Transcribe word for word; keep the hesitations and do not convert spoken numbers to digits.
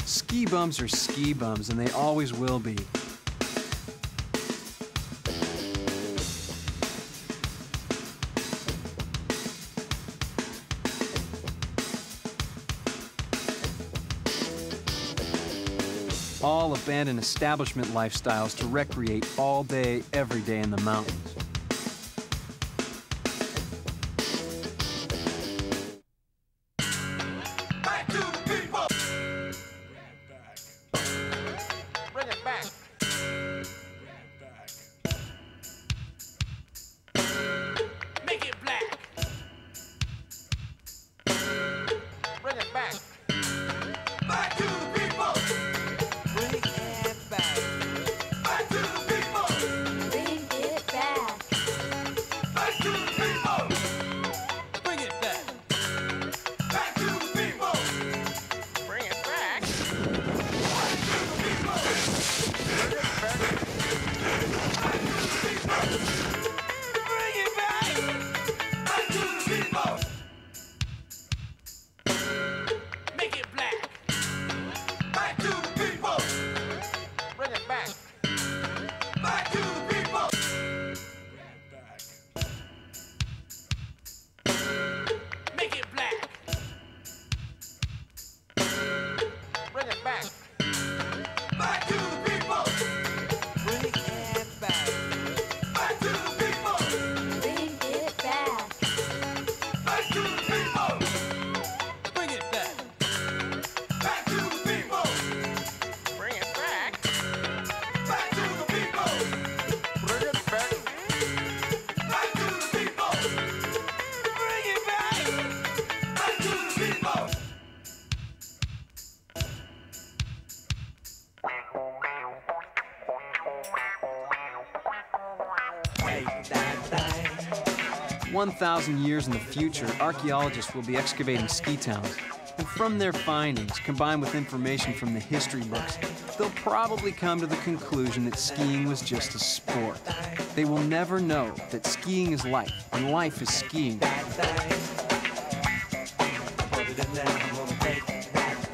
Ski bums are ski bums, and they always will be. All abandon establishment lifestyles to recreate all day, every day in the mountains. Back to the people! Bring it back. Make it black. Bring it back. Back to the people! Bring it back. Back to the people! Bring it back. Back to the people! Bring it back. Back to the people! Bring it back. Back to the people! Bring it back. Back to the people! Bring it back. Back to the people! Make it black. Back to the people! Bring it back. Back to the people! Make it black. Bring it back. Back to the people! Bring it back. Back to the people! Bring it back. Back to the people! Bring it back. Back to the people! Bring it back. Back to the people! Bring it back. Back to the people! Bring it back. Back to the people! one thousand years in the future, archaeologists will be excavating ski towns. And from their findings, combined with information from the history books, they'll probably come to the conclusion that skiing was just a sport. They will never know that skiing is life, and life is skiing.